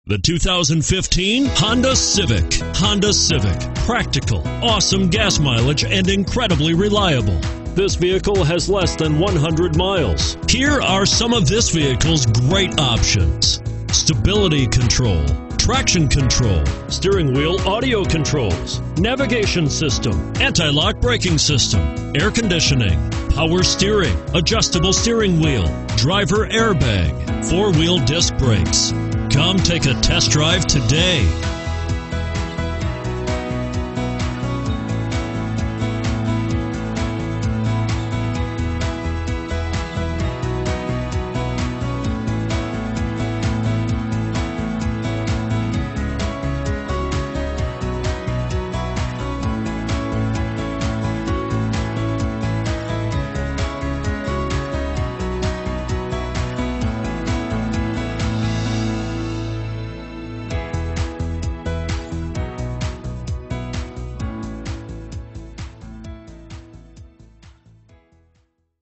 The 2015 Honda Civic. Honda Civic. Practical, awesome gas mileage, and incredibly reliable. This vehicle has less than 100 miles. Here are some of this vehicle's great options: stability control, traction control, steering wheel audio controls, navigation system, anti-lock braking system, air conditioning, power steering, adjustable steering wheel, driver airbag, four-wheel disc brakes. Come take a test drive today.